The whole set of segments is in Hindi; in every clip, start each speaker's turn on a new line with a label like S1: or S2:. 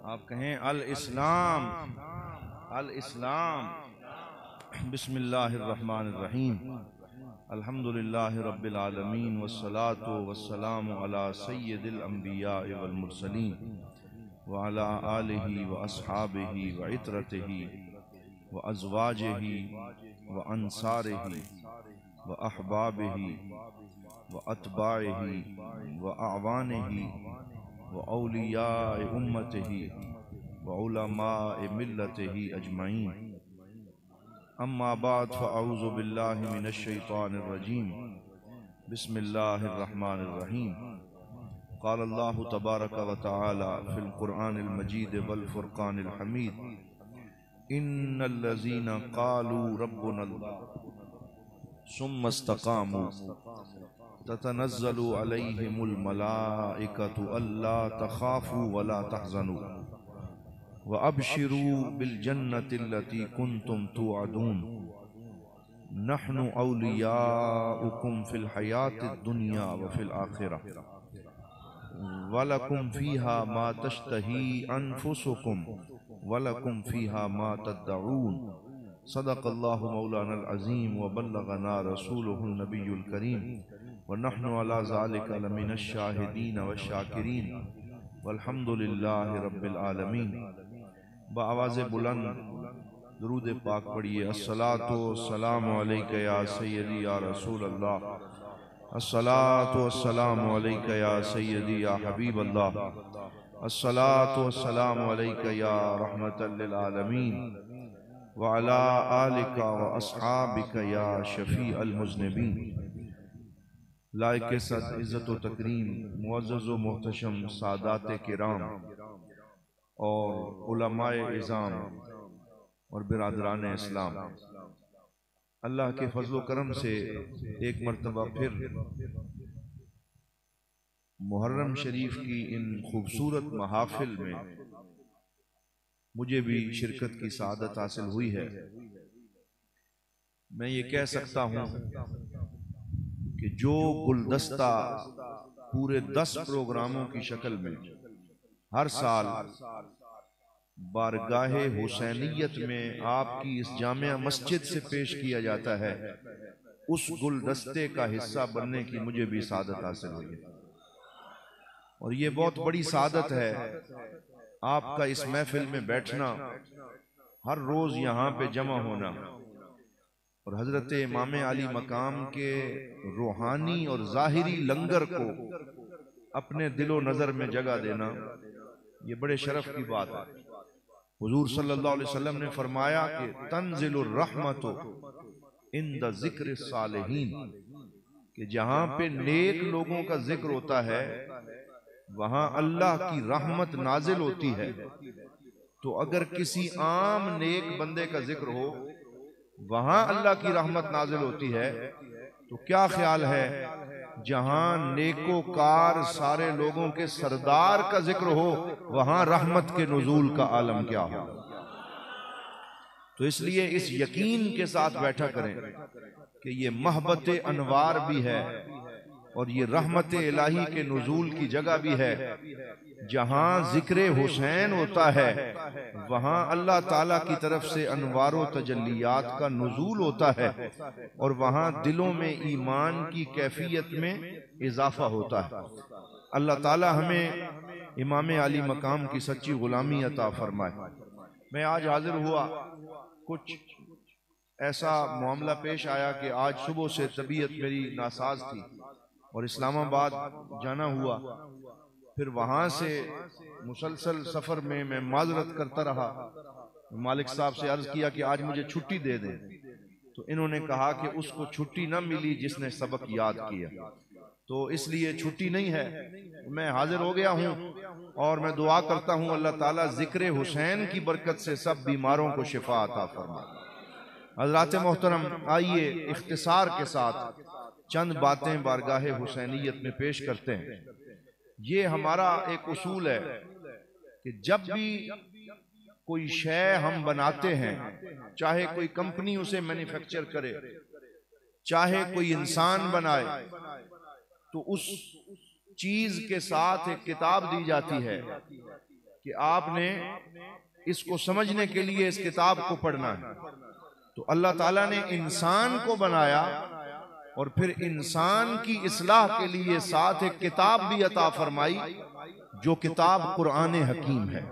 S1: आप कहें अल इस्लाम, अल इस्लाम। बिस्मिल्लाहिर्रहमानिर्रहीम। अल्हम्दुलिल्लाहि रब्बिल आलमीन वस्सलातु वस्सलामु अला सय्यिदिल अंबिया वल मुरसलीन व अला आलिहि व अस्हाबिहि व इत्रतिहि व अज़वाजिहि व अंसारिहि व अहबाबिहि व अतबाइहि व अअवानिहि व औलियाए उम्मतिहि व उलमाए मिल्लतिहि अजमईन। अम्मा बाद फ़अऊज़ु बिल्लाहि मिनश शैतानिर रजीम। बिस्मिल्लाहिर्रहमानिर्रहीम। क़ाल अल्लाहु तबारक व तआला फ़िल क़ुरआनिल मजीद वल फ़ुरक़ानिल हमीद। इन्नल्लज़ीना क़ालू रब्बुनल्लाह सुम्मा इस्तक़ामू ततनज़्ज़लु अलैहिमुल मलाइकतु अल्ला तख़ाफ़ू वला तहज़नू व अबशिरू बिल जन्नतिल्लती कुन्तुम तुअदून नहनु औलियाउकुम फ़िल हयातिद दुनिया व फ़िल आखिरह वलकुम फ़ीहा मा तश्तही अनफुसुकुम वलकुम फ़ीहा मा तद्दऊन। सदक़ल्लाहु मौलानल अज़ीम व बल्लगना रसूलुहुन नबियुल करीम व नहनु अला ज़ालिका लमिनश शाहिदीन व शाकिरीन वल्हम्दुलिल्लाहि रब्बिल आलमीन। बाआवाज़े बुलंद दुरूद पाक पढ़िए। अस्सलातु वस्सलामु अलैका या सय्यदी या रसूल अल्लाह, अस्सलातु वस्सलामु अलैका या सय्यदी या हबीब अल्लाह, अस्सलातु वस्सलामु अलैका या रहमतल लिल आलमीन व अला आलिका व अस्हाबिका या शफीअल मुज़निबीन। लायक सद इज़्ज़त व तकरीम मुअज़्ज़ज़ व मोहतशम सादात किराम और उलमाए इज़ाम और बिरादरान इस्लाम, अल्लाह के फजल करम से एक मरतबा फिर मुहर्रम शरीफ की इन खूबसूरत महाफिल में मुझे भी शिरकत की सआदत हासिल हुई है। मैं ये कह सकता हूँ कि जो गुलदस्ता पूरे 10 प्रोग्रामों की शक्ल में हर साल बारगाहे हुसैनियत में आपकी इस जामिया मस्जिद से पेश किया जाता है, उस गुलदस्ते का हिस्सा बनने की मुझे भी सआदत हासिल हुई है। और ये बहुत बड़ी सआदत है आपका इस महफिल में बैठना, हर रोज यहाँ पे जमा होना और हजरत इमाम अली मकाम के रूहानी और जाहिरी लंगर को अपने दिलो नजर में जगह देना, ये बड़े शरफ की बात है। हुजूर सल्लल्लाहु अलैहि वसल्लम ने फरमाया कि तंजिलुर रहमतु इंद ज़िक्र सालिहीन, कि जहां पे नेक लोगों का जिक्र होता है वहां अल्लाह की रहमत नाजिल होती है। तो अगर किसी आम नेक बंदे का जिक्र हो वहां अल्लाह की रहमत नाजिल होती है, तो क्या ख्याल है जहां नेकोकार सारे लोगों के सरदार का जिक्र हो वहां रहमत के नुज़ूल का आलम क्या हो। तो इसलिए इस यकीन के साथ बैठा करें कि ये महबत अनवार भी है और ये रहमत इलाही के नुज़ूल की जगह भी है। जहां जिक्र हुसैन होता है वहां अल्लाह ताला की तरफ से अनवारो तजल्लियात का नुज़ूल होता है और वहां दिलों में ईमान की कैफियत में इजाफा होता है। अल्लाह ताला हमें इमाम अली मकाम की सच्ची गुलामी अता फरमाए। मैं आज हाजिर हुआ, कुछ ऐसा मामला पेश आया कि आज सुबह से तबीयत मेरी नासाज थी और इस्लामाबाद जाना हुआ। फिर वहां से मुसलसल सफर में मैं माजरत करता रहा। मालिक साहब से अर्ज किया कि आज मुझे छुट्टी दे दें, तो इन्होंने कहा कि उसको छुट्टी न मिली जिसने सबक याद किया, तो इसलिए छुट्टी नहीं है। मैं हाजिर हो गया हूँ और मैं दुआ करता हूँ अल्लाह ताला जिक्र हुसैन की बरकत से सब बीमारों को शिफा अता फरमाए। हज़रात मोहतरम, आइए इख्तिसार के साथ चंद बातें बारगाहे हुसैनियत में पेश करते हैं। ये हमारा एक उसूल है कि जब भी कोई शय हम बनाते हैं, चाहे कोई कंपनी उसे मैन्युफैक्चर करे, चाहे कोई इंसान बनाए, तो उस चीज के साथ एक किताब दी जाती है कि आपने इसको समझने के लिए इस किताब को पढ़ना है। तो अल्लाह ताला ने इंसान को बनाया और फिर इंसान की इस्लाह के लिए साथ एक किताब भी अता फरमाई, जो किताब कुरान हकीम है।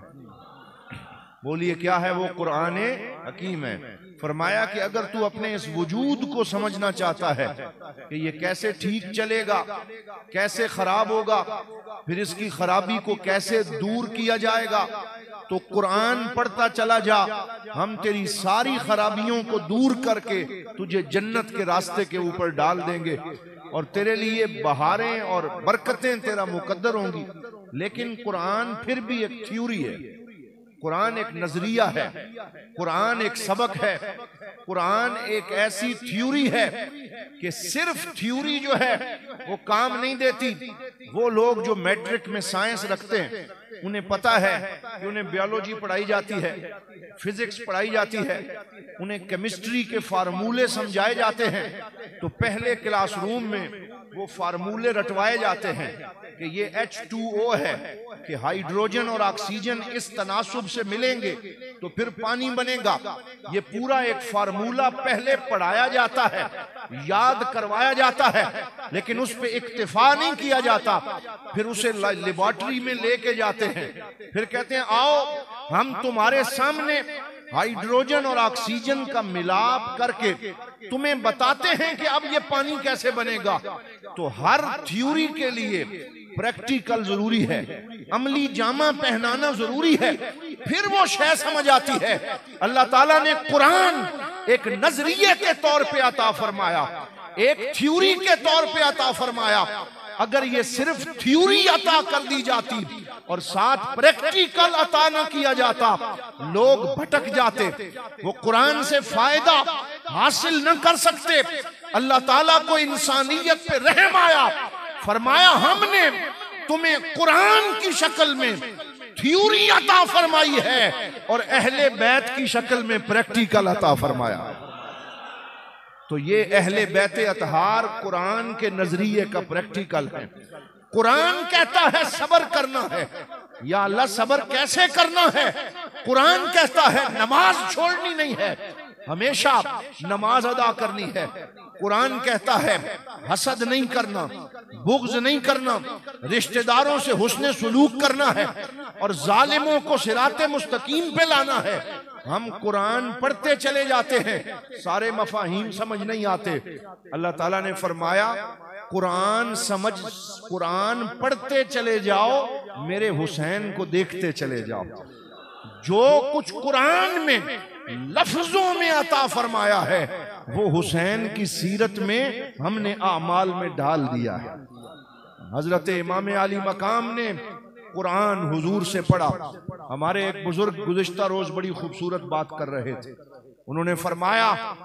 S1: बोलिए क्या है वो? कुरान हकीम है। फरमाया कि अगर तू अपने इस वजूद को समझना चाहता है कि ये कैसे ठीक चलेगा, कैसे खराब होगा, फिर इसकी खराबी को कैसे दूर किया जाएगा, तो कुरान पढ़ता चला जा। हम तेरी सारी खराबियों को दूर करके तुझे जन्नत के रास्ते के ऊपर डाल देंगे और तेरे लिए बहारें और बरकतें तेरा मुकद्दर होंगी। लेकिन कुरान फिर भी एक थ्योरी है, कुरान एक नजरिया है, कुरान एक सबक है, कुरान एक ऐसी थ्योरी है कि सिर्फ थ्योरी जो है वो काम नहीं देती। वो लोग जो मैट्रिक में साइंस रखते हैं उन्हें पता है कि उन्हें बायोलॉजी पढ़ाई जाती है, फिजिक्स पढ़ाई जाती है, उन्हें केमिस्ट्री के फार्मूले समझाए जाते हैं। तो पहले क्लासरूम में वो फार्मूले रटवाए जाते हैं कि ये H2O है कि हाइड्रोजन और ऑक्सीजन इस तनासुब से मिलेंगे तो फिर पानी बनेगा। ये पूरा एक फार्मूला पहले पढ़ाया जाता है, याद करवाया जाता है, लेकिन उस पे इक्तिफा नहीं किया जाता। फिर उसे लेबोरेटरी में लेके जाते हैं, फिर कहते हैं आओ हम तुम्हारे सामने हाइड्रोजन और ऑक्सीजन का मिलाप करके तुम्हें बताते हैं कि अब ये पानी कैसे बनेगा। तो हर थ्योरी के लिए प्रैक्टिकल जरूरी है, अमली जामा पहनाना जरूरी है, फिर वो शय समझ आती है। अल्लाह ताला ने कुरान एक नजरिए के तौर पे अता फरमाया, एक थ्योरी के तौर पे अता फरमाया। अगर ये सिर्फ थ्योरी अता कर दी जाती और साथ प्रैक्टिकल अता न किया जाता, लोग भटक जाते, वो कुरान से फायदा हासिल न कर सकते। अल्लाह ताला को इंसानियत पे रहम आया, फरमाया हमने तुम्हें कुरान की शक्ल में थ्योरी अता फरमाई है और अहले बैत की शक्ल में प्रैक्टिकल अता फरमाया। तो ये अहले बैते अतहार कुरान के नजरिए का प्रैक्टिकल है। कुरान कहता है सब्र करना है, या अल्लाह सब्र कैसे करना है? कुरान कहता है नमाज छोड़नी नहीं है, हमेशा नमाज अदा करनी है। कुरान कहता है हसद नहीं करना, बुग़्ज़ नहीं करना, रिश्तेदारों से हुस्न सुलूक करना है और जालिमों को सिराते मुस्तकीम पे लाना है। हम कुरान पढ़ते चले जाते हैं, सारे मफाहीम समझ नहीं आते। अल्लाह ताला ने फरमाया कुरान समझ, कुरान पढ़ते चले जाओ, मेरे हुसैन को देखते चले जाओ। जो कुछ कुरान में लफ्जों में अता फरमाया है वो हुसैन की सीरत में हमने आमाल में डाल दिया है। हजरत इमाम अली मकाम ने कुरान हुजूर से पढ़ा। हमारे एक बुजुर्ग गुज़िश्ता रोज बड़ी खूबसूरत बात कर रहे थे। उन्होंने फरमाया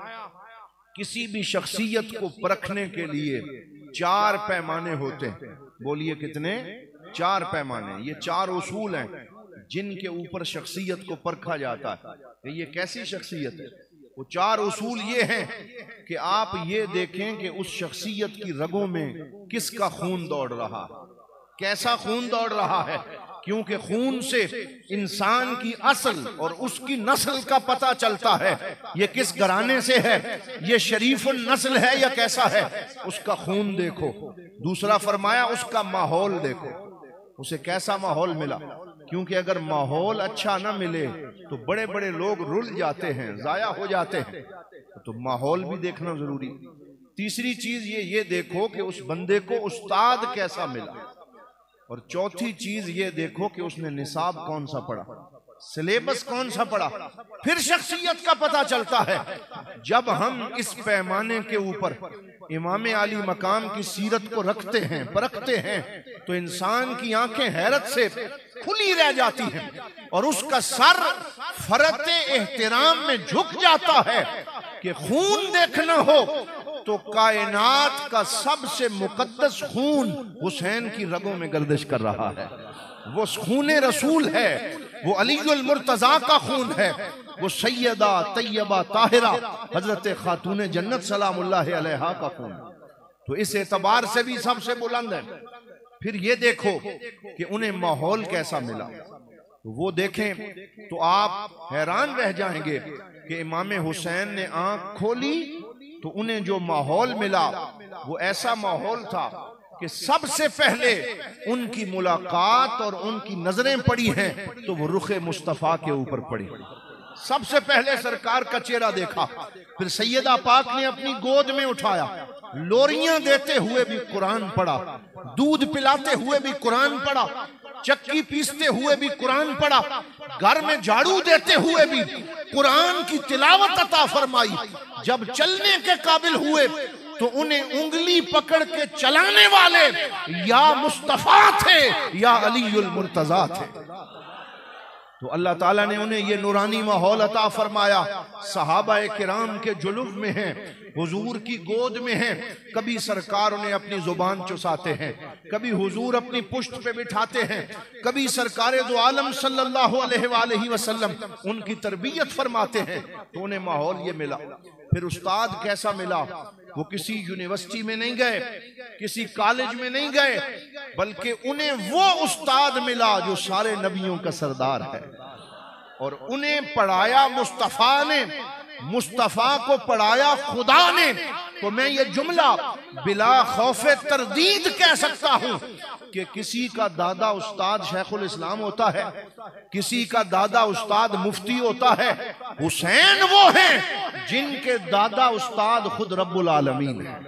S1: किसी भी शख्सियत को परखने के लिए 4 पैमाने होते हैं। बोलिए कितने? 4 पैमाने। ये 4 उसूल हैं जिनके ऊपर शख्सियत को परखा जाता है कि ये कैसी शख्सियत है। वो 4 उसूल ये हैं कि आप ये देखें कि उस शख्सियत की रगों में किसका खून दौड़ रहा है, कैसा खून दौड़ रहा है। क्योंकि खून से इंसान की असल और उसकी नस्ल का पता चलता है, ये किस घराने से है, ये शरीफुल नस्ल है या कैसा है, उसका खून देखो। दूसरा फरमाया उसका माहौल देखो, उसे कैसा माहौल मिला। क्योंकि अगर माहौल अच्छा ना मिले तो बड़े बड़े लोग रुल जाते हैं, जाया हो जाते हैं। तो माहौल भी देखना जरूरी। तीसरी चीज ये देखो कि उस बंदे को उस्ताद कैसा मिला। और चौथी चीज ये देखो कि उसने निसाब कौन सा पढ़ा, सिलेबस कौन सा पढ़ा। फिर शख्सियत का पता चलता है। जब हम इस पैमाने के ऊपर इमाम अली मकाम की सीरत को रखते हैं, परखते हैं, तो इंसान की आंखें हैरत से खुली रह जाती हैं और उसका सर फरते एहतराम में झुक जाता है कि खून देखना हो तो कायनात का सबसे मुकद्दस खून हुसैन की रगों में गर्दिश कर रहा है। वो खून रसूल है, वो अलीउल मुर्तजा का खून है, वो सैयदा तैयबा ताहिरा हजरत खातून जन्नत सलामुल्लाह अलैहा का खून। तो इस एतबार से भी सबसे बुलंद है। फिर ये देखो कि उन्हें माहौल कैसा मिला। तो वो देखें तो आप हैरान रह जाएंगे कि इमाम हुसैन ने आंख खोली तो उन्हें जो माहौल मिला वो ऐसा माहौल था कि सबसे पहले उनकी मुलाकात और उनकी नजरें पड़ी हैं तो वो रुखे मुस्तफा के ऊपर पड़ी। सबसे पहले सरकार का चेहरा देखा, फिर सैयदा पाक ने अपनी गोद में उठाया, लोरियां देते हुए भी कुरान पढ़ा, दूध पिलाते हुए भी कुरान पढ़ा, चक्की पीसते हुए भी कुरान पढ़ा, घर में झाड़ू देते हुए भी कुरान की तिलावत अता फरमाई। जब चलने के काबिल हुए तो उन्हें उंगली पकड़ के चलाने वाले या मुस्तफा थे या अलीउल मुर्तजा थे। तो अल्लाह ताला ने उन्हें ये नूरानी माहौल अता फरमाया। सहाबा किराम के जुलूफ में हैं, हुजूर की गोद में हैं, कभी सरकार उन्हें अपनी जुबान चुसाते हैं, कभी हुजूर अपनी पुश्त पे बिठाते हैं, कभी सरकार दो आलम सल्लल्लाहु अलैहि वसल्लम उनकी तरबियत फरमाते हैं। तो उन्हें माहौल ये मिला। फिर उस्ताद कैसा मिला? वो किसी यूनिवर्सिटी में नहीं गए, किसी कॉलेज में नहीं गए, बल्कि उन्हें वो उस्ताद मिला जो सारे नबियों का सरदार है। और उन्हें पढ़ाया मुस्तफा ने, मुस्तफा को पढ़ाया खुदा ने। तो मैं ये जुमला बिला खौफे तरदीद कह सकता हूं कि किसी का दादा उस्ताद शेखुल इस्लाम होता है, किसी का दादा उस्ताद मुफ्ती होता है। हुसैन वो हैं जिनके दादा उस्ताद खुद रब्बुल आलमीन है।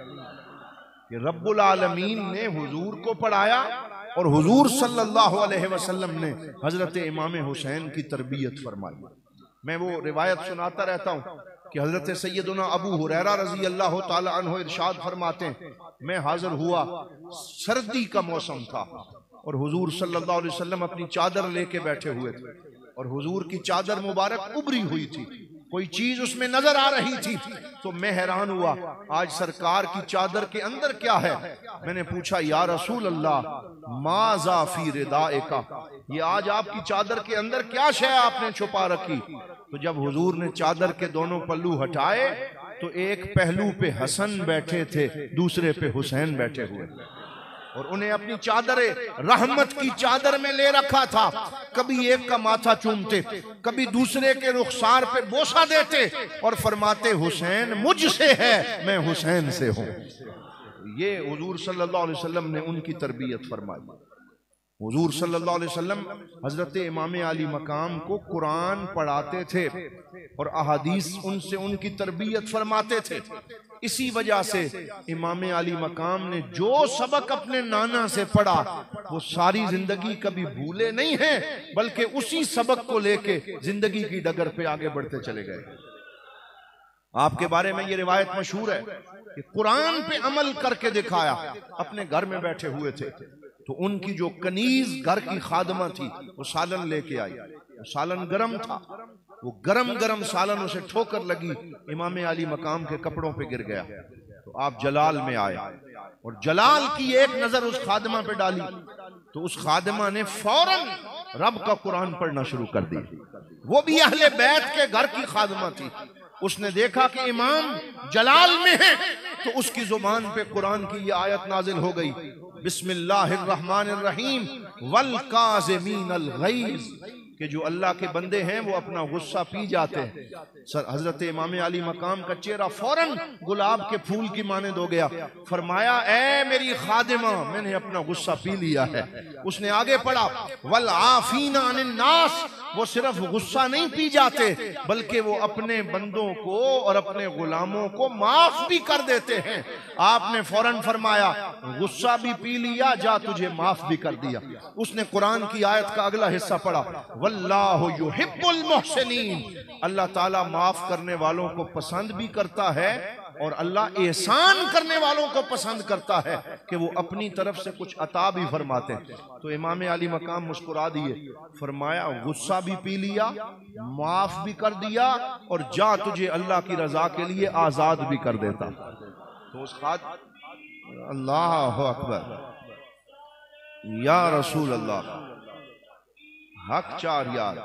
S1: कि रब्बुल आलमीन ने हुजूर को पढ़ाया और हुजूर सल्लल्लाहु अलैहि वसल्लम ने हजरत इमाम हुसैन की तरबियत फरमाई। मैं वो रिवायत सुनाता रहता हूँ कि हजरत सैयदना अबू हुरैरा रजी अल्लाह ताला अन्हु इरशाद फरमाते हैं, मैं हाजिर हुआ, सर्दी का मौसम था और हुजूर सल्लल्लाहु अलैहि वसल्लम अपनी चादर लेके बैठे हुए थे और हुजूर की चादर मुबारक उभरी हुई थी, कोई चीज उसमें नजर आ रही थी। तो मैं हैरान हुआ, आज सरकार की चादर के अंदर क्या है? मैंने पूछा, या रसूल अल्लाह माज़ा फी रिदाएका, ये आज आपकी चादर के अंदर क्या शय आपने छुपा रखी? तो जब हुजूर ने चादर के दोनों पल्लू हटाए तो एक पहलू पे हसन बैठे थे, दूसरे पे हुसैन बैठे हुए और उन्हें अपनी चादर रहमत की चादर में ले रखा था। कभी एक का माथा चूमते, कभी दूसरे के रुखसार पे बोसा देते और फरमाते, हुसैन मुझसे है, मैं हुसैन से हूं। ये हुजूर सल्लल्लाहु अलैहि वसल्लम ने उनकी तरबियत फरमाई। हुजूर सल्लल्लाहु अलैहि वसल्लम हजरत इमाम अली मकाम को कुरान पढ़ाते थे और अहादीस उनसे उनकी तरबियत फरमाते थे। इसी वजह से इमाम अली मकाम ने जो सबक अपने नाना से पढ़ा वो सारी जिंदगी कभी भूले नहीं हैं, बल्कि उसी सबक को लेके जिंदगी की डगर पे आगे बढ़ते चले गए। आपके बारे में ये रिवायत मशहूर है कि कुरान पे अमल करके दिखाया। अपने घर में बैठे हुए थे तो उनकी जो कनीज घर की खादमा थी वो सालन लेके आई। वो सालन गरम था, वो गरम गरम सालन उसे ठोकर लगी, इमाम अली मकाम के कपड़ों पे गिर गया। तो आप जलाल में आए और जलाल की एक नजर उस खादमा पे डाली तो उस खादमा ने फौरन रब का कुरान पढ़ना शुरू कर दी। वो भी अहले बैत के घर की खादमा थी। उसने देखा कि इमाम जलाल में है तो उसकी जुबान पे कुरान की ये आयत नाजिल हो गई, बिस्मिल्लाहिर्रहमानिर्रहीम वल काज़िमीनल गैज़, कि जो अल्लाह के बंदे हैं वो अपना गुस्सा पी जाते हैं। सर हजरत इमाम अली मकाम का चेहरा फौरन गुलाब के फूल की माने हो गया। फरमाया, ए मेरी खादिमा, मैंने अपना गुस्सा पी लिया है। उसने आगे पढ़ा, वल आफीना अनिन नास, वो सिर्फ गुस्सा नहीं पी जाते बल्कि वो अपने बंदों को और अपने गुलामों को माफ भी कर देते हैं। आपने फौरन फरमाया, गुस्सा भी पी लिया, जा तुझे माफ भी कर दिया। उसने कुरान की आयत का अगला हिस्सा पढ़ा, वल्लाहु युहिब्बुल मुहसिनीन, अल्लाह ताला माफ करने वालों को पसंद भी करता है और अल्लाह एहसान करने वालों को पसंद करता है कि वो अपनी तरफ से कुछ अता भी फरमाते हैं। तो इमाम अली मकाम मुस्कुरा दिए, फरमाया, गुस्सा भी पी लिया, माफ भी कर दिया और जा तुझे अल्लाह की रजा के लिए आजाद भी कर देता। तो उस खाद अल्लाह अकबर, या रसूल अल्लाह, हक चार यार।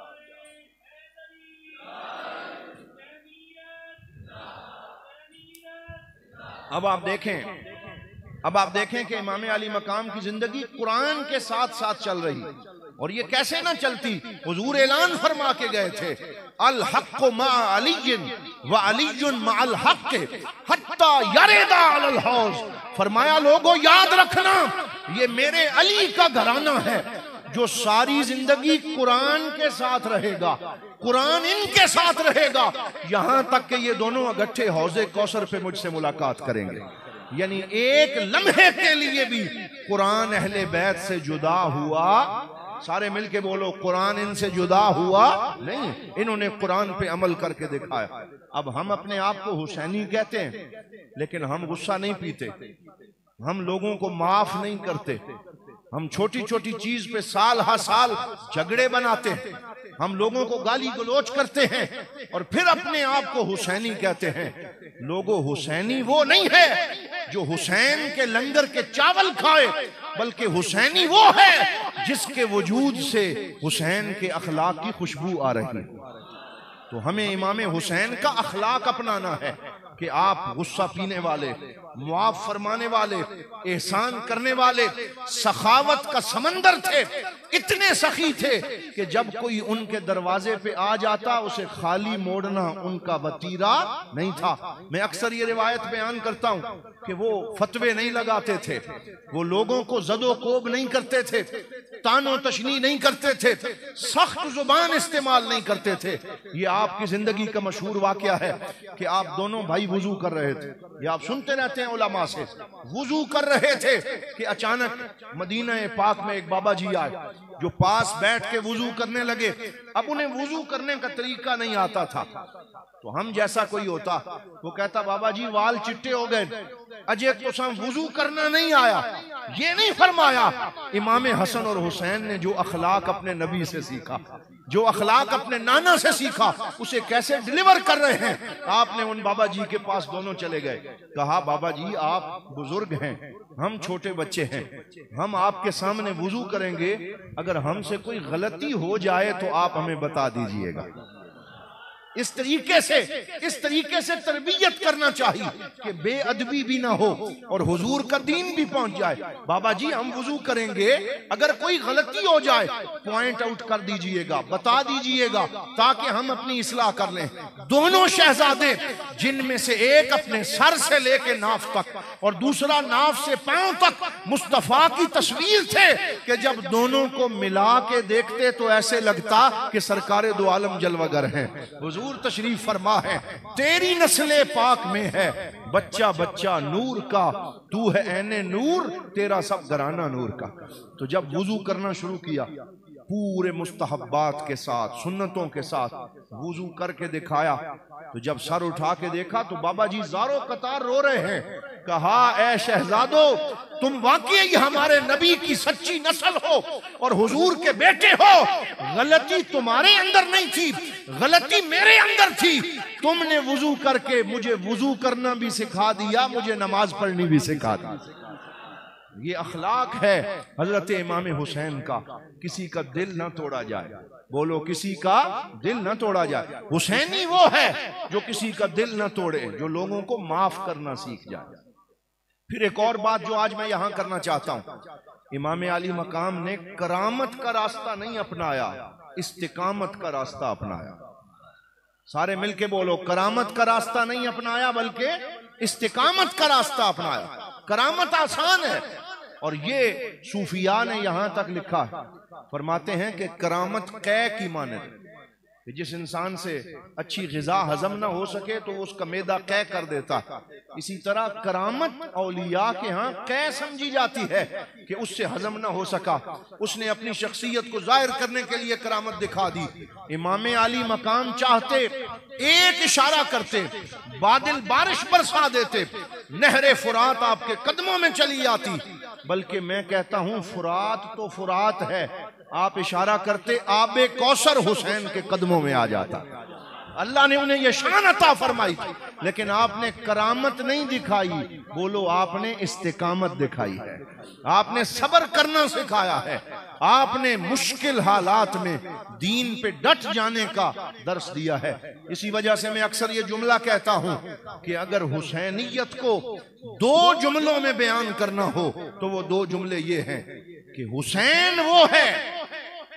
S1: अब आप देखें कि इमाम अली मकाम की जिंदगी कुरान के साथ साथ चल रही। और ये कैसे ना चलती। हुजूर ऐलान फरमा के गए थे, अल हक़्क़ु मअ अलीय्यिन व अलीय्युन मअल हक़्क़ि हत्ता यरिदा अलल हौज़। फरमाया लोगों याद रखना, ये मेरे अली का घराना है जो सारी जिंदगी कुरान के साथ रहेगा, कुरान इनके साथ रहेगा, यहां तक कि ये दोनों अगट्ठे हौज़े कौसर पे मुझसे मुलाकात करेंगे। यानी एक लम्हे के लिए भी कुरान अहले बैत से जुदा हुआ, सारे मिलके बोलो, कुरान इनसे जुदा हुआ नहीं, इन्होंने कुरान पे अमल करके दिखाया। अब हम अपने आप को हुसैनी कहते हैं, लेकिन हम गुस्सा नहीं पीते, हम लोगों को माफ नहीं करते, हम छोटी छोटी चीज पे साल हा साल झगड़े बनाते हैं, हम लोगों को गाली गलौज करते हैं और फिर अपने आप को हुसैनी कहते हैं। लोगों, हुसैनी वो नहीं है जो हुसैन के लंगर के चावल खाए, बल्कि हुसैनी वो है जिसके वजूद से हुसैन के अखलाक की खुशबू आ रही है। तो हमें इमाम हुसैन का अखलाक अपनाना है कि आप गुस्सा पीने वाले, मुआफ फरमाने वाले, एहसान करने वाले, सखावत का समंदर थे, इतने सखी थे कि जब कोई उनके दरवाजे पे आ जाता उसे खाली मोड़ना उनका वतीरा नहीं था। मैं अक्सर ये रिवायत बयान करता हूँ कि वो फतवे नहीं लगाते थे, वो लोगों को जदोकोब नहीं करते थे, तानो तशनी नहीं करते थे, सख्त जुबान इस्तेमाल नहीं करते थे। ये आपकी जिंदगी का मशहूर वाकया है कि आप दोनों भाई वुजू कर रहे थे, ये आप सुनते रहते हैं उलमा से, वुजू कर रहे थे कि अचानक मदीना पाक में एक बाबा जी आए जो पास बैठ के वुजू करने लगे। अब उन्हें वुजू करने का तरीका नहीं आता था, तो हम जैसा कोई होता वो कहता, बाबा जी वाल चिट्टे हो गए, अजय को सम वुजू करना नहीं आया। ये नहीं फरमाया। इमाम हसन और हुसैन ने जो अखलाक अपने नबी से सीखा, जो अखलाक अपने नाना से सीखा, उसे कैसे डिलीवर कर रहे हैं। आपने उन बाबा जी के पास दोनों चले गए, कहा बाबा जी आप बुजुर्ग हैं, हम छोटे बच्चे हैं, हम आपके सामने वुजू करेंगे, अगर हमसे कोई गलती हो जाए तो आप हमें बता दीजिएगा। इस तरीके से तरबियत करना चाहिए कि बेअदबी भी ना हो और हुजूर का दीन भी पहुंच जाए। बाबा जी हम वुजू करेंगे, अगर कोई गलती हो जाए पॉइंट आउट कर दीजिएगा, बता दीजिएगा, ताकि हम अपनी इस्लाह कर लें। दोनों शहजादे, जिनमें से एक अपने सर से लेके नाफ तक और दूसरा नाफ से पांव तक मुस्तफा की तस्वीर थे कि जब दोनों को मिला के देखते तो ऐसे लगता कि सरकारे दो आलम जलवागर हैं। हुजूर तशरीफ फरमा है, तेरी नस्ले पाक में है बच्चा बच्चा नूर का, तू है ऐने नूर, तेरा सब घराना नूर का। तो जब वुजू करना शुरू किया, पूरे मुस्तहब्बात के साथ, सुन्नतों के साथ वुजू करके दिखाया, तो जब सर उठा के देखा तो बाबा जी ज़ारो कतार रो रहे हैं। कहा ऐ शहजादो, तुम वाकई हमारे नबी की सच्ची नस्ल हो और हुजूर के बेटे हो। गलती तुम्हारे अंदर नहीं थी, गलती मेरे अंदर थी। तुमने वुजू करके मुझे वुजू करना भी सिखा दिया, मुझे नमाज पढ़नी भी सिखा दी। ये अखलाक है हजरत इमाम हुसैन का, किसी का दिल ना तोड़ा जाए। बोलो, किसी का दिल ना तोड़ा जाए। हुसैनी वो है जो किसी का दिल ना तोड़े, जो लोगों को माफ करना सीख जाए। फिर एक और बात जो आज मैं यहां करना चाहता हूं, इमाम अली मकाम ने करामत का रास्ता नहीं अपनाया, इस्तिकामत का रास्ता अपनाया। सारे मिलके बोलो, करामत का रास्ता नहीं अपनाया बल्कि इस्तिकामत का रास्ता अपनाया। करामत आसान है और ये सूफिया ने यहां तक लिखा, फरमाते हैं कि करामत कै की मानद, कि जिस इंसान से अच्छी ग़िज़ा हजम ना हो सके तो उसका मैदा कै कर देता। इसी तरह करामत औलिया के यहाँ कै समझी जाती है कि उससे हजम ना हो सका, उसने अपनी शख्सियत को जाहिर करने के लिए करामत दिखा दी। इमाम अली मकाम चाहते एक इशारा करते, बादल बारिश बरसा देते, नहरे फुरात आपके कदमों में चली आती। बल्कि मैं कहता हूं फुरात तो फुरात है, आप इशारा करते आबे कौसर हुसैन के कदमों में आ जाता। अल्लाह ने उन्हें यह शान अता फरमाई, लेकिन आपने करामत नहीं दिखाई। बोलो, आपने इस्तिकामत दिखाई है, आपने सब्र करना सिखाया है, आपने मुश्किल हालात में दीन पे डट जाने का दर्स दिया है। इसी वजह से मैं अक्सर ये जुमला कहता हूं कि अगर हुसैनियत को दो जुमलों में बयान करना हो तो वो दो जुमले ये हैं कि हुसैन वो है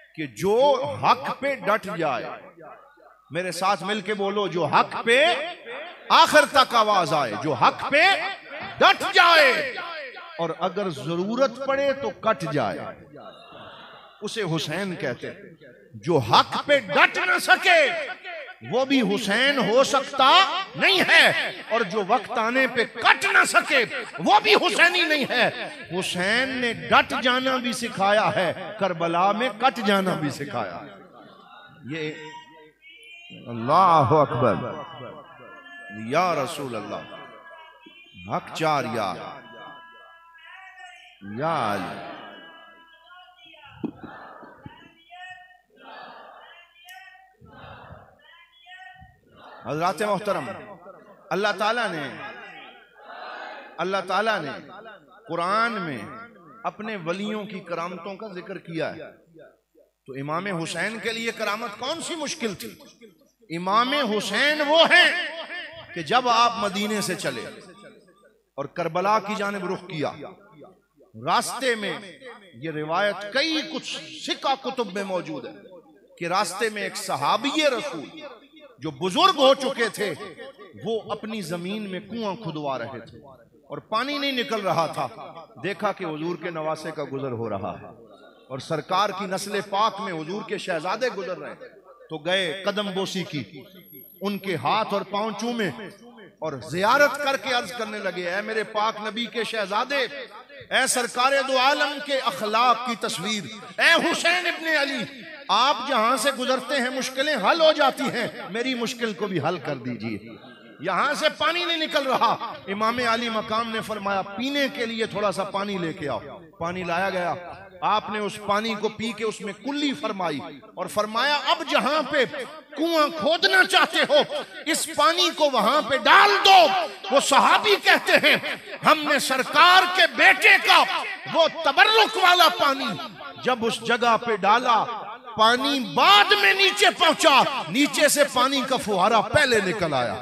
S1: कि जो हक पे डट जाए, मेरे साथ मिलके बोलो, जो हक पे आखिर तक आवाज आए, जो हक पे डट जाए और अगर जरूरत पड़े तो कट जाए, उसे हुसैन कहते हैं। जो हक पे डट न सके वो भी हुसैन हो सकता नहीं है, और जो वक्त आने पे कट न सके वो भी हुसैनी नहीं है। हुसैन ने डट जाना भी सिखाया है, करबला में कट जाना भी सिखाया है। ये अल्लाह अकबर, या रसूल अल्लाह, हक चार यार, या अली। हज़रात मोहतरम, अल्लाह ताला ने कुरान में अपने वलियों की करामतों का जिक्र किया है, तो इमाम हुसैन के लिए करामत कौन सी मुश्किल थी। इमाम हुसैन वो हैं कि जब आप मदीने से चले और करबला की जानिब रुख किया, रास्ते में, ये रिवायत कई कुछ सिक्का कुतुब में मौजूद है कि रास्ते में एक सहाबी रसूल जो बुजुर्ग हो चुके थे, वो अपनी जमीन में कुआं खुदवा रहे थे और पानी नहीं निकल रहा था। देखा कि हुजूर के नवासे का गुजर हो रहा है और सरकार की नस्ल पाक में हुजूर के शहजादे गुजर रहे, तो गए, कदम बोसी की, उनके हाथ और पांव चूमे और जियारत करके अर्ज करने लगे, ऐ मेरे पाक नबी के शहजादे, ऐ सरकारे दो आलम के अखलाक की तस्वीर, ऐ हुसैन इब्ने अली, आप जहां से गुजरते हैं मुश्किलें हल हो जाती हैं, मेरी मुश्किल को भी हल कर दीजिए। यहां से पानी नहीं निकल रहा। इमाम अली मकाम ने फरमाया, पीने के लिए थोड़ा सा पानी लेके आओ। पानी लाया गया, आपने उस पानी को पी के उसमें कुल्ली फरमाई और फरमाया, अब जहां पे कुआं खोदना चाहते हो, इस पानी को वहां पे डाल दो। वो सहाबी कहते हैं, हमने सरकार के बेटे का वो तबर्रुक वाला पानी जब उस जगह पे डाला, पानी बाद में नीचे पहुंचा, नीचे से पानी का फुहारा पहले निकल आया।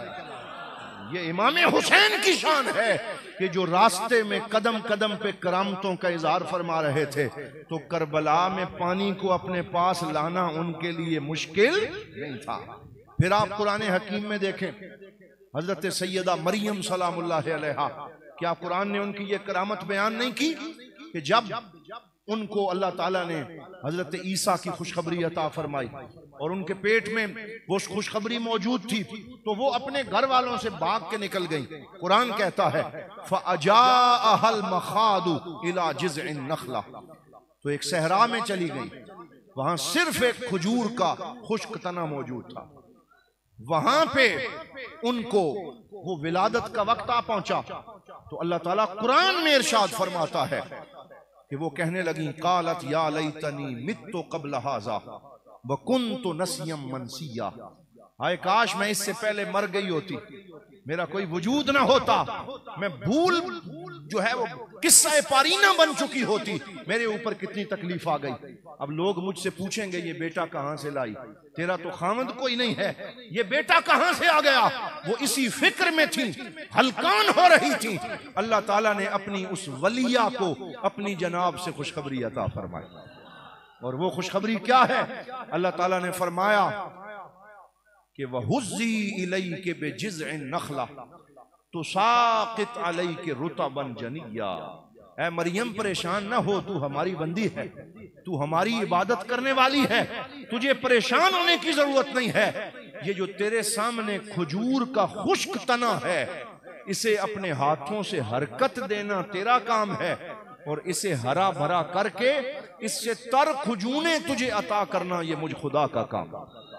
S1: ये इमाम हुसैन की शान है कि जो रास्ते में कदम कदम पे करामतों का इजहार फरमा रहे थे, तो करबला में पानी को अपने पास लाना उनके लिए मुश्किल नहीं था। फिर आप कुरान हकीम में देखें, हजरत सैयदा मरियम सलामुल्लाह अलैहा, क्या कुरान ने उनकी ये करामत बयान नहीं की कि जब उनको अल्लाह ताला ने हजरत ईसा की खुशखबरी अता फरमाई और उनके पेट में वो खुशखबरी मौजूद थी, तो वो अपने घर वालों से भाग के निकल गई। कुरान कहता है, फ़अजाअहल मखादु इला जिज़इन नखला, तो एक सहरा में चली गई, वहां सिर्फ एक खजूर का खुश्क तना मौजूद था। वहां पे उनको वो विलादत का वक्त आ पहुंचा, तो अल्लाह ताला कुरान में इरशाद फरमाता है कि वो कहने लगी, कालत या लैतनी मित्तु क़ब्ल हाज़ा व कुन्तु नसियम मनसिया, हाय काश मैं इससे पहले मर गई होती, मेरा कोई वजूद ना होता, मैं भूल जो है वो किस्सा पारीना बन चुकी होती, मेरे ऊपर कितनी तकलीफ आ गई। अब लोग मुझसे पूछेंगे, ये बेटा कहां से लाई, तेरा तो खामद कोई नहीं है, ये बेटा कहां से आ गया। वो इसी फिक्र में थी, हलकान हो रही थी। अल्लाह ताला ने अपनी उस वलिया को अपनी जनाब से खुशखबरी अता फरमाई, और वो खुशखबरी क्या है? अल्लाह ताला ने फरमाया कि वहुज़्ज़ी इलैके बिजिज़इन नखला तुसाक़ित अलैके रुतबन जनिया, ऐ मरियम परेशान ना हो, तू हमारी बंदी है, तू हमारी इबादत करने वाली है, तुझे परेशान होने की जरूरत नहीं है। ये जो तेरे सामने खजूर का खुश्क तना है, इसे अपने हाथों से हरकत देना तेरा काम है, और इसे हरा भरा करके इससे तर खजूरें तुझे अता करना ये मुझ खुदा का काम,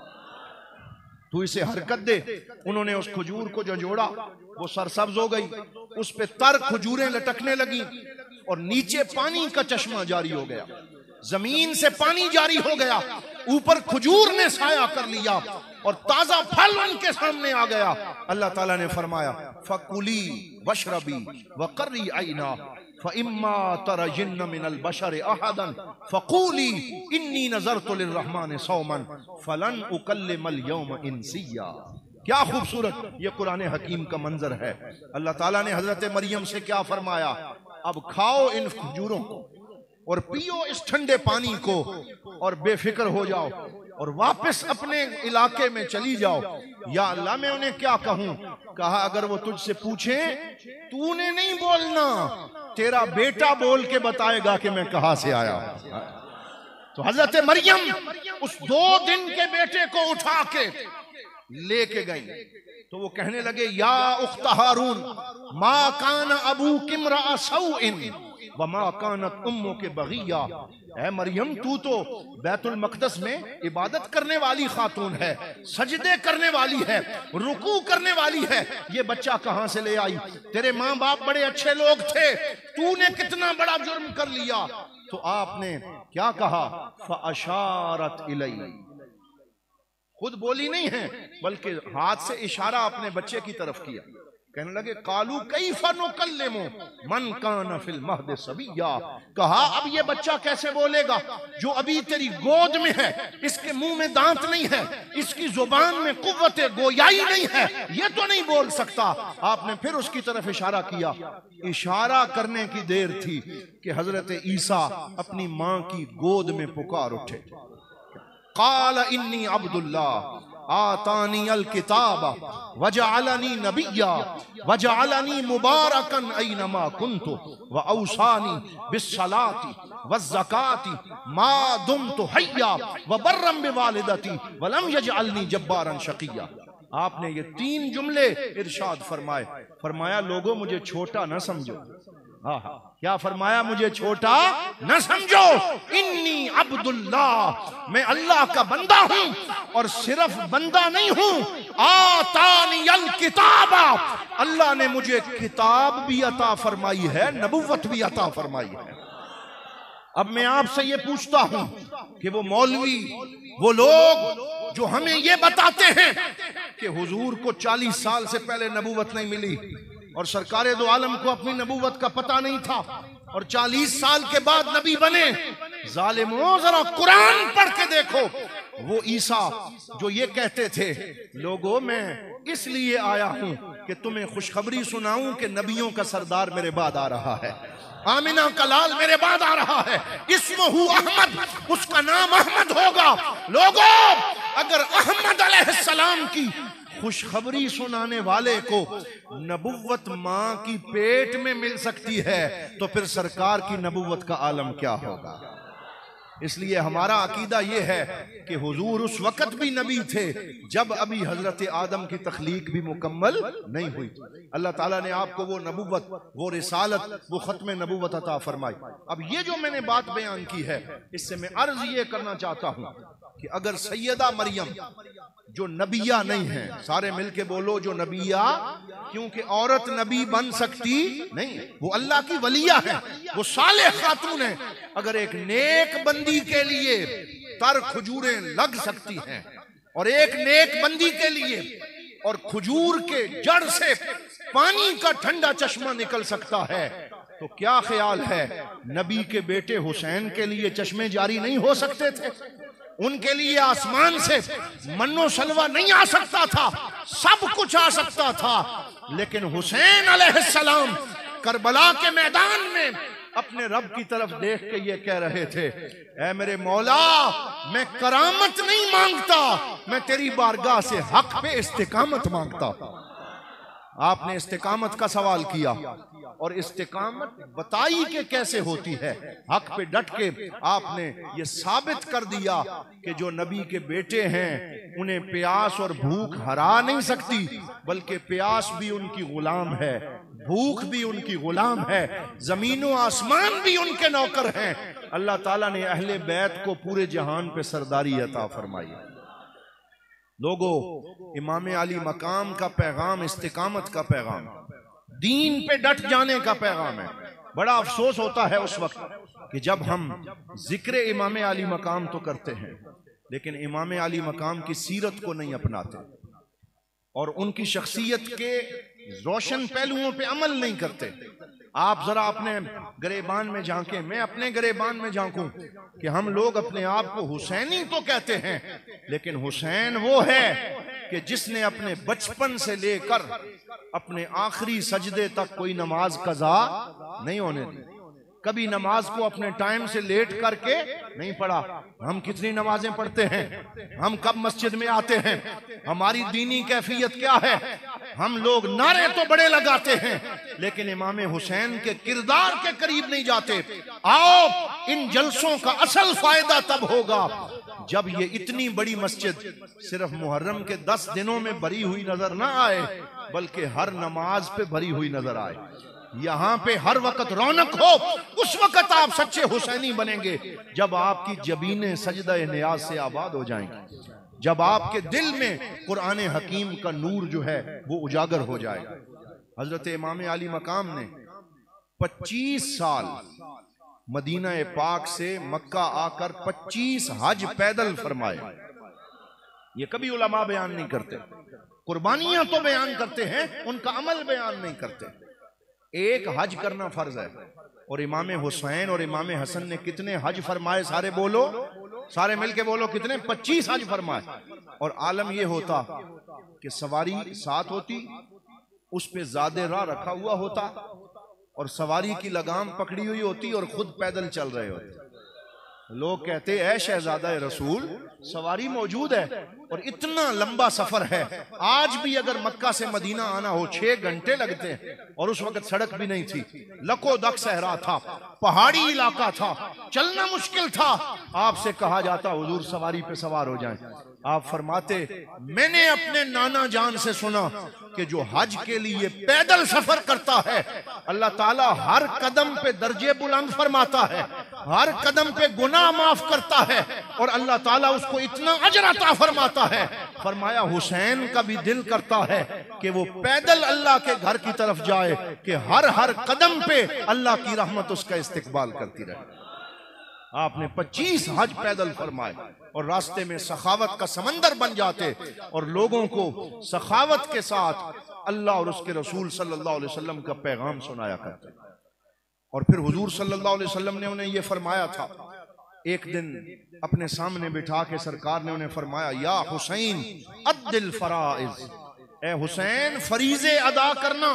S1: तू इसे हरकत दे। उन्होंने उस खजूर को जो जोड़ा वो सरसब्ज हो गई, उस पे तर खजूरें लटकने लगी और नीचे पानी का चश्मा जारी हो गया, जमीन से पानी जारी हो गया, ऊपर खजूर ने साया कर लिया और ताजा फल उनके सामने आ गया। अल्लाह ताला ने फरमाया, फकुली वशरबी वकर्री आइना फ़इम्मा तरजिन्न मिनल बशर अहदन फ़क़ूली इन्नी नज़रतु लिर्रहमान सौमन फ़लन उकल्लिमल यौम इंसिया। क्या खूबसूरत ये कुरान हकीम का मंजर है। अल्लाह ताला ने हजरत मरियम से क्या फरमाया, अब खाओ इन खजूरों को, और पियो इस ठंडे पानी को और बेफिक्र हो जाओ और वापस अपने इलाके में चली जाओ। या अल्लाह, मैं उन्हें क्या कहूं? कहा, अगर वो तुझसे पूछे, तूने नहीं बोलना, तेरा बेटा बोल के बताएगा कि मैं कहां से आया। तो हजरत मरियम उस 2 दिन के बेटे को उठा के लेके गई। तो वो कहने लगे, या उख्त हारून, मा कान अबू किमरा सौइन व मा कानत उम्मु के बगिया। ऐ मरियम, तू तो बैतुल मक़दस में इबादत करने वाली खातून है, सजदे करने वाली है, रुकू करने वाली है, ये बच्चा कहां से ले आई? तेरे माँ बाप बड़े अच्छे लोग थे, तूने कितना बड़ा जुर्म कर लिया। तो आपने क्या कहा? फ़अशारत इलैहि, खुद बोली नहीं है बल्कि हाथ से इशारा अपने बच्चे की तरफ किया। कहने लगे, कालू कैफ़ा नुकल्लिमु मन कान फिल महद सबिया। कहा, अब ये बच्चा कैसे बोलेगा जो अभी तेरी गोद में है? इसके मुंह में दांत नहीं है, इसकी जुबान में कुव्वत गोयाई नहीं है, ये तो नहीं बोल सकता। आपने फिर उसकी तरफ इशारा किया। इशारा करने की देर थी कि हजरत ईसा अपनी मां की गोद में पुकार उठे। काल इन्नी अब्दुल्लाह आतानी अल किताब वजअलनी नबिय्या वजअलनी मुबारकन ऐनमा कुन्तु व औसानी बिस्सलाती वज़्ज़काती मा दुम्तु हय्या व बर्रम बिवालिदती व लम यजअलनी जब्बारन शक़िय्या। आपने ये 3 जुमले इरशाद फरमाए। फरमाया, लोगों मुझे छोटा न समझो। क्या फरमाया? मुझे छोटा न समझो। इन्नी अब्दुल्लाह, मैं अल्लाह का बंदा हूं और सिर्फ बंदा नहीं हूं। आतानी अल किताब, अल्लाह ने मुझे किताब भी अता फरमाई है, नबुव्वत भी अता फरमाई है। अब मैं आपसे ये पूछता हूं कि वो मौलवी, वो लोग जो हमें ये बताते हैं कि हुजूर को 40 साल से पहले नबुव्वत नहीं मिली और सरकारे दो आलम को अपनी नबुव्वत का पता नहीं था और 40 साल के बाद नबी बने। जालिमों, जरा कुरान पढ़ के देखो। वो ईसा जो ये कहते थे, लोगों मैं इसलिए आया हूं कि तुम्हें खुशखबरी सुनाऊं कि नबियों का सरदार मेरे बाद आ रहा है, आमिना का लाल मेरे बाद आ रहा है, इस्मुहु अहमद, उसका नाम अहमद होगा। लोगों, अगर अहमद अलैहिस्सलाम की खुशखबरी सुनाने वाले को नबुव्वत मां की पेट में मिल सकती है तो फिर सरकार की नबुव्वत का आलम क्या होगा? इसलिए हमारा अकीदा यह है कि हुजूर उस वक्त भी नबी थे जब अभी हजरत आदम की तख्लीक भी मुकम्मल नहीं हुई। अल्लाह ताला ने आपको वो नबुव्वत, वो रिसालत, वो खत्म नबुव्वत अता फरमाई। अब ये जो मैंने बात बयान की है, इससे मैं अर्ज ये करना चाहता हूं कि अगर सैयदा मरियम जो नबिया नहीं है, सारे मिलके बोलो जो नबिया, क्योंकि औरत नबी बन सकती नहीं, वो अल्लाह की वलिया है, वो साले खातून है। अगर एक नेक बंदी के लिए तर खजूरें लग सकती हैं और एक नेक बंदी के लिए और खजूर के जड़ से पानी का ठंडा चश्मा निकल सकता है, तो क्या ख्याल है नबी के बेटे हुसैन के लिए चश्मे जारी नहीं हो सकते थे? उनके लिए आसमान से मन्नो सलवा नहीं आ सकता था, सब कुछ आ सकता था। लेकिन हुसैन अलैहिस्सलाम करबला के मैदान में अपने रब की तरफ देख के ये कह रहे थे, ऐ मेरे मौला, मैं करामत नहीं मांगता, मैं तेरी बारगाह से हक पे इस्तिकामत मांगता। आपने इस्तिकामत का सवाल किया और इस्तिकामत बताई कि कैसे होती है। हक पे डट के आपने ये साबित कर दिया कि जो नबी के बेटे हैं उन्हें प्यास और भूख हरा नहीं सकती, बल्कि प्यास भी उनकी गुलाम है, भूख भी उनकी गुलाम है, जमीनो आसमान भी उनके नौकर हैं। अल्लाह ताला ने अहले बैत को पूरे जहान पे सरदारी अता फरमाई। लोगों, इमाम अली मकाम का पैगाम इस्तिकामत का पैगाम, दीन पे डट जाने का पैगाम है। बड़ा अफसोस होता है उस वक्त कि जब हम जिक्र इमाम अली मकाम तो करते हैं लेकिन इमाम अली मकाम की सीरत को नहीं अपनाते और उनकी शख्सियत के रोशन पहलुओं पे अमल नहीं करते। आप जरा अपने गरेबान में झांकें, मैं अपने गरेबान में झांकूं कि हम लोग अपने आप को हुसैनी तो कहते हैं, लेकिन हुसैन वो है कि जिसने अपने बचपन से लेकर अपने आखिरी सजदे तक कोई नमाज कज़ा नहीं होने दी। कभी नमाज को अपने टाइम से लेट करके नहीं पढ़ा। हम कितनी नमाजें पढ़ते हैं, हम कब मस्जिद में आते हैं, हमारी दीनी कैफियत क्या है। हम लोग नारे तो बड़े लगाते हैं लेकिन इमाम हुसैन के किरदार के करीब नहीं जाते। आओ, इन जलसों का असल फायदा तब होगा जब ये इतनी बड़ी मस्जिद सिर्फ मुहर्रम के 10 दिनों में भरी हुई नजर ना आए, बल्कि हर नमाज पे भरी हुई नजर आए। यहाँ पे हर वक्त रौनक हो, उस वक्त आप सच्चे हुसैनी बनेंगे जब आपकी जबीनें सजदा नियाज से आबाद हो जाएंगी, जब आपके दिल में कुरान हकीम का नूर जो है वो उजागर हो जाएगा। हजरत इमाम अली मकाम ने 25 साल मदीना पाक से मक्का आकर 25 हज पैदल फरमाए। ये कभी उलमा बयान नहीं करते, कुर्बानियां तो बयान करते हैं, उनका अमल बयान नहीं करते। एक हज करना फर्ज है और इमाम हुसैन और इमाम हसन ने कितने हज फरमाए? सारे बोलो, सारे मिलके बोलो, कितने? 25 हज फरमाए। और आलम यह होता कि सवारी साथ होती, उस पे ज़ादे राह रखा हुआ होता और सवारी की लगाम पकड़ी हुई होती और खुद पैदल चल रहे होते। लोग कहते ऐ शहजादा रसूल, सवारी मौजूद है और इतना लंबा सफर है। आज भी अगर मक्का से मदीना आना हो 6 घंटे लगते हैं और उस वक्त सड़क भी नहीं थी, लकोदक सहरा था, पहाड़ी इलाका था, चलना मुश्किल था। आपसे कहा जाता हुजूर सवारी पे सवार हो जाएं, आप फरमाते मैंने अपने नाना जान से सुना कि जो हज के लिए पैदल सफर करता है अल्लाह ताला हर कदम पे दर्जे बुलंद फरमाता है, हर कदम पे गुनाह माफ करता है और अल्लाह ताला उसको इतना अजर अता फरमाता है। फरमाया हुसैन का भी दिल करता है कि वो पैदल अल्लाह के घर की तरफ जाए कि हर हर कदम पे अल्लाह की रहमत उसका इस्तिकबाल करती रहे। आपने 25 हज पैदल फरमाए और रास्ते में सखावत का समंदर बन जाते और लोगों को सखावत के साथ अल्लाह और उसके रसूल सल्लल्लाहु अलैहि वसल्लम का पैगाम सुनाया करते। और फिर हुजूर सल्लल्लाहु अलैहि वसल्लम ने उन्हें यह फरमाया था, एक दिन अपने सामने बिठा के सरकार ने उन्हें फरमाया, या हुसैन अद्दिल फराइज, ए हुसैन फरीजे अदा करना,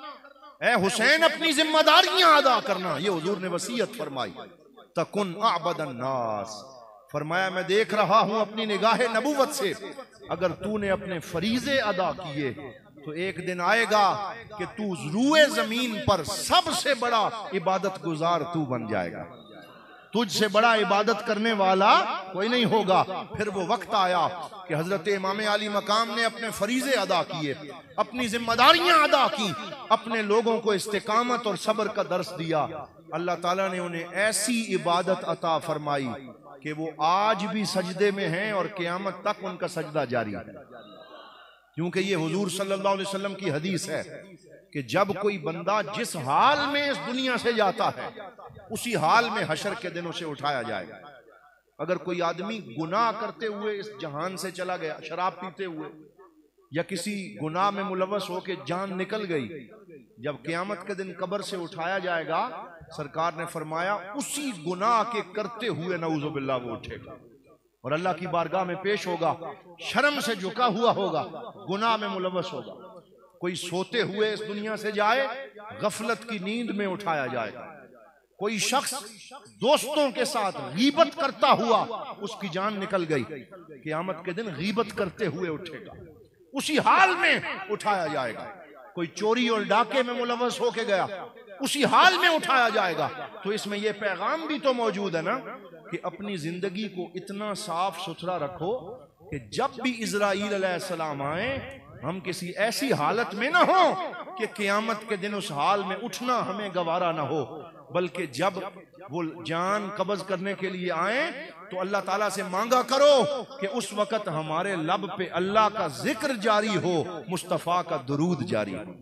S1: ए हुसैन अपनी जिम्मेदारियां अदा करना। ये हुजूर ने वसीयत फरमाई। तकुन अबदन नास, फरमाया मैं देख रहा हूं अपनी निगाह नबूवत से, अगर तूने अपने फरीजे अदा किए तो एक दिन आएगा कि तू रूए जमीन पर सबसे बड़ा इबादत गुजार तू बन जाएगा, तुझसे बड़ा इबादत करने वाला कोई नहीं होगा। फिर वो वक्त आया कि हजरत इमाम अली मकाम ने अपने फरीजे अदा किए, अपनी जिम्मेदारियां अदा की, अपने लोगों को इस्तिकामत और सब्र का दर्स दिया। अल्लाह ताला ने उन्हें ऐसी इबादत अता फरमाई कि वो आज भी सजदे में हैं और क़यामत तक उनका सजदा जारी है। क्योंकि ये हुजूर सल्लल्लाहु अलैहि वसल्लम की हदीस है कि जब कोई बंदा जिस हाल में इस दुनिया से जाता है उसी हाल में हशर के दिन उसे उठाया जाएगा। अगर कोई आदमी गुनाह करते हुए इस जहान से चला गया, शराब पीते हुए या किसी गुनाह में मुलव्वस होके जान निकल गई, जब क़यामत के दिन कब्र से उठाया जाएगा, सरकार ने फरमाया उसी गुनाह के करते हुए नऊजुबिल्लाह वो उठेगा और अल्लाह की बारगाह में पेश होगा, शर्म से झुका हुआ होगा, गुनाह में मुलव्वस होगा। कोई सोते हुए इस दुनिया से जाए, गफलत की नींद में उठाया जाएगा। कोई शख्स दोस्तों के साथ गीबत करता हुआ उसकी जान निकल गई, क़यामत के दिन गीबत करते हुए उठेगा, उसी हाल में उठाया जाएगा। कोई चोरी और डाके में मुलव्वस होके गया, उसी हाल में उठाया जाएगा। तो इसमें यह पैगाम भी तो मौजूद है ना कि अपनी जिंदगी को इतना साफ सुथरा रखो कि जब भी इज़राइल अलैहिस्सलाम आए हम किसी ऐसी हालत में ना हो कि क़यामत के दिन उस हाल में उठना हमें गवारा ना हो, बल्कि जब वो जान कब्ज़ करने के लिए आए तो अल्लाह ताला से मांगा करो कि उस वक़्त हमारे लब पे अल्लाह का जिक्र जारी हो, मुस्तफ़ा का दुरूद जारी हो।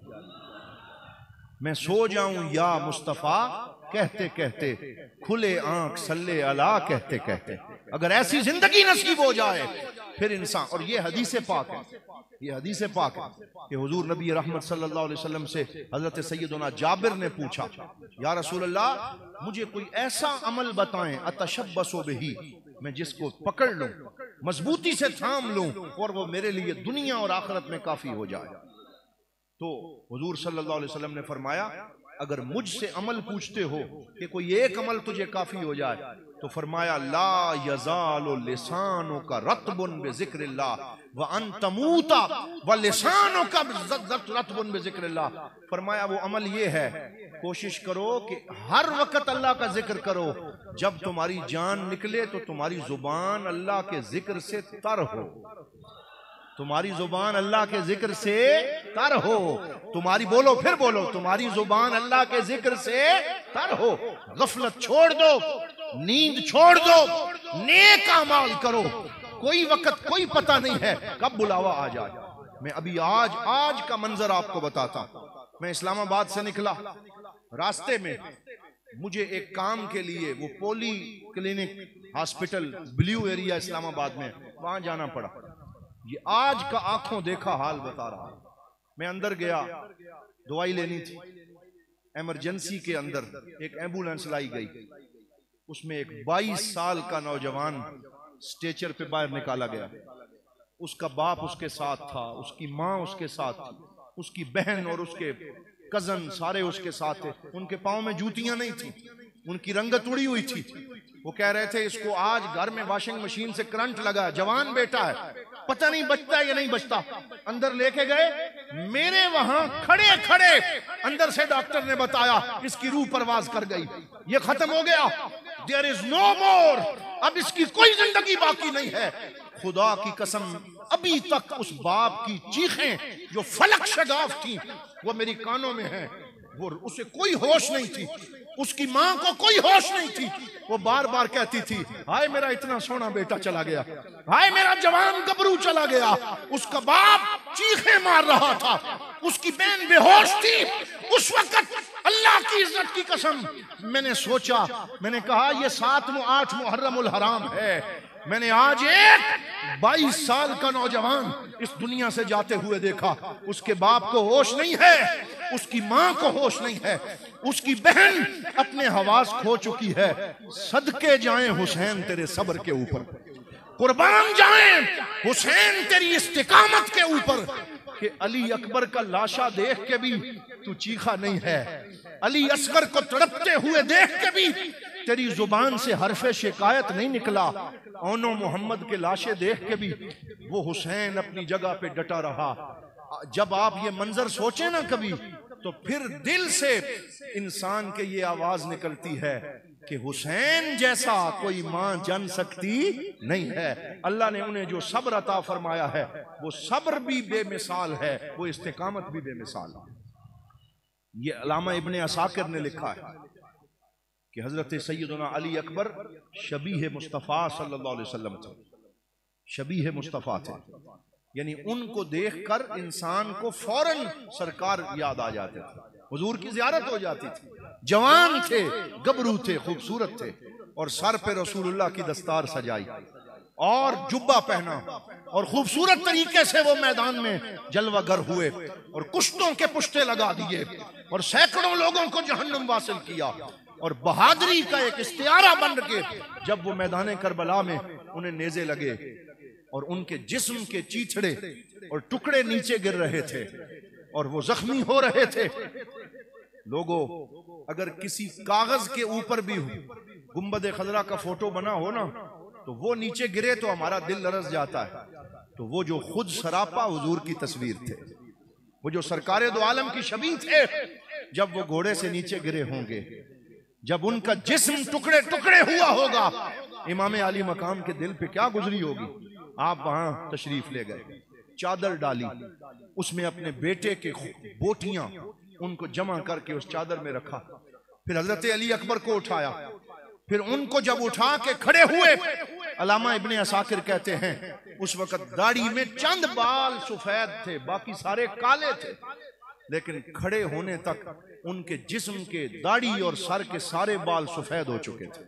S1: मैं सो जाऊं या मुस्तफ़ा कहते कहते, खुले आंख सल्ले अला कहते कहते। अगर ऐसी जिंदगी नसीब हो जाए फिर इंसान, और ये हदीस पाक है, ये हदीस पाक है कि हुजूर नबी रहमत सल्लल्लाहु अलैहि वसल्लम से हजरत सैयदना जाबिर ने पूछा, या रसूल अल्लाह मुझे कोई ऐसा अमल बताएं अतशब्बसु बिही, मैं जिसको पकड़ लूं, मजबूती से थाम लूं और वो मेरे लिए दुनिया और आखिरत में काफी हो जाए। तो हुजूर सल्लल्लाहु अलैहि वसल्लम ने फरमाया अगर मुझसे अमल पूछते हो कि कोई एक अमल तुझे काफी हो जाए, तो फरमाया ला यज़ालु लिसानु का रत्बुन बिज़िक्रिल्लाह व अन तमूता व लिसानु का रत्बुन बिज़िक्रिल्लाह। फरमाया वो अमल ये है, कोशिश करो कि हर वक्त अल्लाह का जिक्र करो। जब तुम्हारी जान निकले तो तुम्हारी जुबान अल्लाह के जिक्र से तर हो, तुम्हारी जुबान अल्लाह के जिक्र से तर हो। तुम्हारी बोलो, फिर बोलो, तुम्हारी जुबान अल्लाह के जिक्र से तर हो। गफलत छोड़ दो, नींद छोड़ दो, नेक अमाल करो। कोई वक्त कोई पता नहीं है कब बुलावा आ जाए। मैं अभी आज का मंजर आपको बताता हूं। मैं इस्लामाबाद से निकला, रास्ते में मुझे एक काम के लिए वो poly clinic hospital blue area Islamabad में, वहां जाना पड़ा। ये आज का आंखों देखा हाल बता रहा हूं। मैं अंदर गया, दवाई लेनी थी। इमरजेंसी के अंदर एक एम्बुलेंस लाई गई, उसमें एक 22 साल का नौजवान स्ट्रेचर पे बाहर निकाला गया। उसका बाप उसके साथ था, उसकी माँ उसके साथ थी, उसकी बहन और उसके कजन सारे उसके साथ थे। उनके पाँव में जूतियां नहीं थी, उनकी रंगत उड़ी हुई थी। वो कह रहे थे इसको आज घर में वॉशिंग मशीन से करंट लगा, जवान बेटा है, पता नहीं बचता या नहीं बचता। अंदर लेके गए, मेरे वहां खड़े खड़े अंदर से डॉक्टर ने बताया इसकी रूह परवाज कर गई, ये खत्म हो गया, देयर इज नो मोर, अब इसकी कोई जिंदगी बाकी नहीं है। खुदा की कसम, अभी तक उस बाप की चीखें जो फलक शगाफ थी वो मेरी कानों में है। वो उसे कोई होश नहीं थी, उसकी मां को कोई होश नहीं थी। वो बार बार कहती थी हाय मेरा इतना सोना बेटा चला गया, हाय मेरा जवान गबरू चला गया। उसका बाप चीखें मार रहा था, उसकी बहन बेहोश थी। उस वक्त अल्लाह की इज्जत की कसम मैंने सोचा, मैंने कहा ये 7-8 मुहर्रमुल हराम है। मैंने आज एक 22 साल का नौजवान इस दुनिया से जाते हुए देखा। उसके बाप को होश नहीं है, उसकी मां को होश नहीं है, उसकी बहन अपने हवास खो चुकी है। सदके जाएं हुसैन तेरे सब्र के ऊपर, कुर्बान जाएं हुसैन तेरी इस्तिकामत के ऊपर। कि अली अकबर का लाशा देख के भी तू चीखा नहीं है, अली असगर को तड़पते हुए देख के भी तेरी जुबान से हरफे शिकायत नहीं निकला। ओनो मोहम्मद के लाशें देख के भी वो हुसैन अपनी जगह पे डटा रहा। जब आप ये मंजर सोचे ना कभी, तो फिर दिल से इंसान के ये आवाज निकलती है कि हुसैन जैसा कोई मां जन सकती नहीं है। अल्लाह ने उन्हें जो सब्र अता फरमाया है वो सब्र भी बेमिसाल है, वो इस्तिकामत भी बेमिसाल है। ये अल्लामा इब्ने असाकिर ने लिखा है कि हजरत सैयदना अली अकबर शबीह मुस्तफ़ा सल्लल्लाहु अलैहि वसल्लम थे, शबीह मुस्तफ़ा थे, यानी उनको देखकर इंसान को फौरन सरकार याद आ जाते थे, हुजूर की ज़ियारत हो जाती थी। जवान थे, गबरू थे, खूबसूरत थे, और सर पे रसूलुल्लाह की दस्तार सजाई और जुब्बा पहना और खूबसूरत तरीके से वो मैदान में जलवागर हुए और कुश्तों के पुश्ते लगा दिए और सैकड़ों लोगों को जहन्नुम वासिल किया। और बहादुरी का एक इस्तियारा बन के जब वो मैदान करबला में उन्हें नेज़े लगे और उनके जिस्म के चीथड़े और टुकड़े नीचे गिर रहे थे और वो जख्मी हो रहे थे। लोगों, अगर किसी कागज के ऊपर भी गुंबद खजरा का फोटो बना हो ना, तो वो नीचे गिरे तो हमारा दिल लरस जाता है। तो वो जो खुद सरापा हुजूर की तस्वीर थे, वो जो सरकारे दो आलम की शबीह थे, जब वो घोड़े से नीचे गिरे होंगे, जब उनका जिस्म टुकड़े टुकड़े हुआ होगा, इमाम आली मकाम के दिल पे क्या गुजरी होगी। आप वहां तशरीफ ले गए, चादर डाली, उसमें अपने बेटे के बोटियां उनको जमा करके उस चादर में रखा, फिर हजरत अली अकबर को उठाया, फिर उनको जब उठा के खड़े हुए, अल्लामा इब्ने असाकिर कहते हैं उस वक्त दाढ़ी में चंद बाल सफेद थे, बाकी सारे काले थे, लेकिन खड़े होने तक उनके जिस्म के दाढ़ी और सर के सारे बाल सफेद हो चुके थे।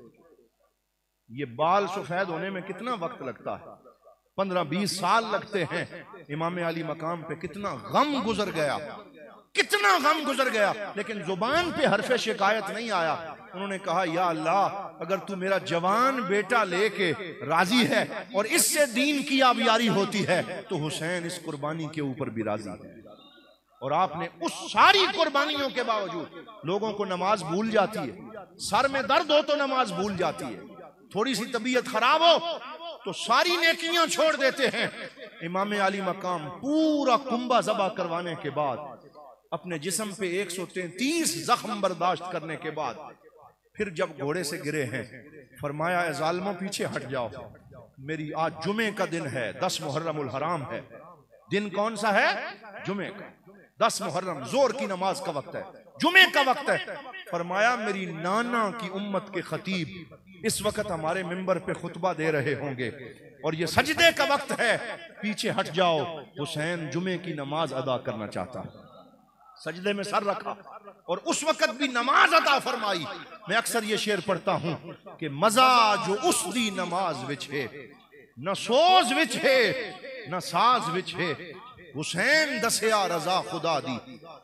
S1: ये बाल सफेद होने में कितना वक्त लगता है? 15-20 साल लगते हैं। इमाम अली मकाम पे कितना गम गुजर गया, कितना गम गुजर गया, लेकिन जुबान पे हरफे शिकायत नहीं आया। उन्होंने कहा या अल्लाह, अगर तू मेरा जवान बेटा लेके राजी है और इससे दीन की आबियारी होती है तो हुसैन इस कुर्बानी के ऊपर भी राजी है। और आपने उस सारी कुर्बानियों के बावजूद, लोगों को नमाज भूल जाती है, सर में दर्द हो तो नमाज भूल जाती है, थोड़ी सी तबीयत खराब हो तो सारी नेकियां छोड़ देते हैं। इमाम अली मकाम पूरा कुंभा ज़बा करवाने के बाद, अपने जिस्म पे 133 जख्म बर्दाश्त करने के बाद, फिर जब घोड़े से गिरे हैं, फरमाया ए जालिमों पीछे हट जाओ, मेरी आज जुमे का दिन है, 10 मुहर्रमुल हराम है। दिन कौन सा है? जुमे का, 10 मुहर्रम, जोर की नमाज का वक्त है, जुमे का वक्त है। फरमाया मेरी नाना की उम्मत के खतीब इस वक्त हमारे मिंबर पे खुतबा दे रहे होंगे और ये सजदे का वक्त है, पीछे हट जाओ, हुसैन जुमे की नमाज अदा करना चाहता। सजदे में सर रखा और उस वक्त भी नमाज अदा फरमाई। मैं अक्सर ये शेर पढ़ता हूं कि मजा जो उस दी नमाज विच है, न सोज विच है न साज विच है, हुसैन दसिया रजा खुदा दी,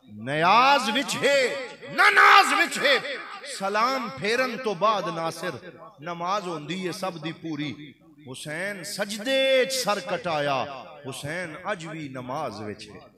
S1: नयाज विच है न नाज विच है, सलाम फेरन तो बाद नासिर, नमाज होंदी है सब दी पूरी, हुसैन सजदे सर कटाया, हुसैन अज भी नमाज विच है।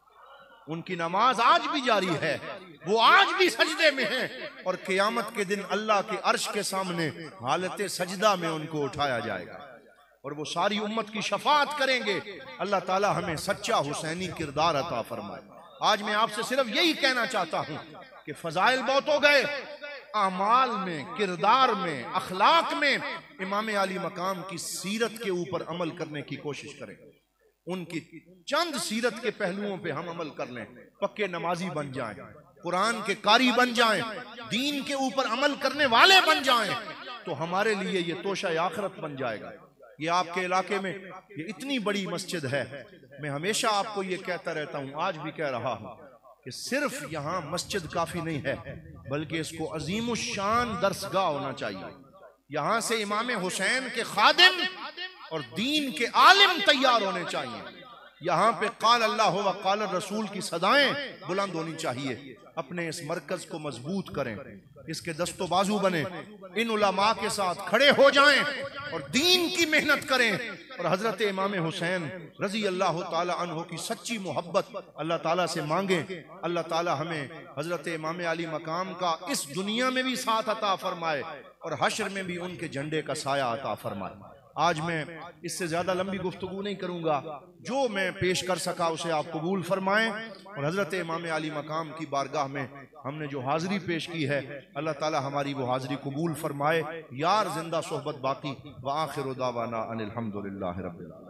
S1: उनकी नमाज आज भी जारी है, वो आज भी सजदे में है और क़यामत के दिन अल्लाह के अर्श के सामने हालत सजदा में उनको उठाया जाएगा और वो सारी उम्मत की शफाअत करेंगे। अल्लाह ताला हमें सच्चा हुसैनी किरदार अता फरमाए। आज मैं आपसे सिर्फ यही कहना चाहता हूँ कि फजाइल बहुत हो गए, आमाल में, किरदार में, अखलाक में इमाम अली मकाम की सीरत के ऊपर अमल करने की कोशिश करें। उनकी चंद सीरत के पहलुओं पे हम अमल कर लें, पक्के नमाजी बन जाएं, कुरान के कारी बन जाएं, दीन के ऊपर अमल करने वाले बन जाएं, तो हमारे लिए ये तोशा आखिरत बन जाएगा। ये आपके इलाके में ये इतनी बड़ी मस्जिद है, मैं हमेशा आपको ये कहता रहता हूँ, आज भी कह रहा हूँ कि सिर्फ यहाँ मस्जिद काफी नहीं है, बल्कि इसको अजीमुशान दरसगाह होना चाहिए। यहाँ से इमाम हुसैन के खादिम और दीन के आलिम तैयार होने चाहिए। यहाँ पे काल अल्लाह व काल रसूल की सदाएं बुलंद होनी चाहिए। अपने इस मरकज को मजबूत करें, इसके दस्तो बाजू बने, इन उलमा के साथ खड़े हो जाएं और दीन की मेहनत करें और हजरत इमाम हुसैन रजी अल्लाह ताला अन्हु की सच्ची मोहब्बत अल्लाह ताला से मांगे। अल्लाह ताला हमें हजरत इमाम अली मकाम का इस दुनिया में भी साथ अता फरमाए और हश्र में भी उनके झंडे का साया अता फरमाए। आज मैं इससे ज्यादा लंबी गुफ्तगू नहीं करूंगा, जो मैं पेश कर सका उसे आप कबूल फरमाएं और हजरत इमाम अली मकाम की बारगाह में हमने जो हाजिरी पेश की है, अल्लाह ताला हमारी वो हाजिरी कबूल फरमाए। यार जिंदा सोहबत बाकी। व आखिर दावाना अनिल हम्दुलिल्लाहि रब्बिल आलमीन।